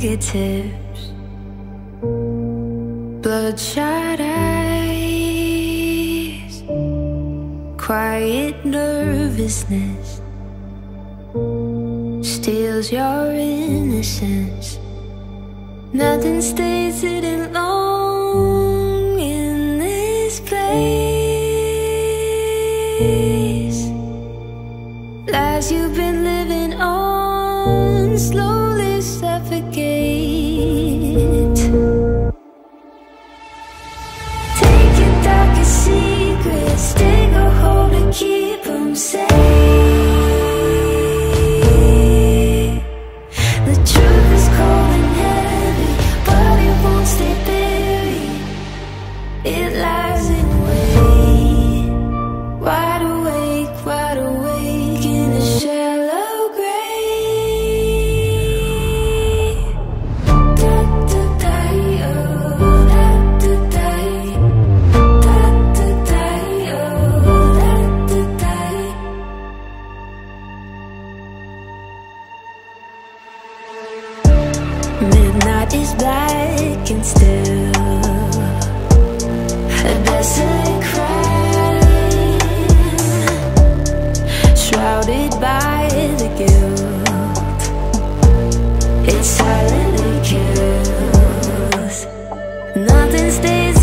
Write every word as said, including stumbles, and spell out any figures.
fingertips, bloodshot eyes, quiet nervousness steals your innocence. Nothing stays hidden long in this place. Lies you've been living on slowly suffocate. Take your darkest secrets, take a hold to keep them safe. The truth is cold and heavy, but it won't stay buried. It lies in wait, wide awake, wide awake in a shallow grave. Da da da oh, da da da, da da da oh, da da da. Midnight is black and still, a desolate crime, shrouded by the guilt. It silently kills. Nothing stays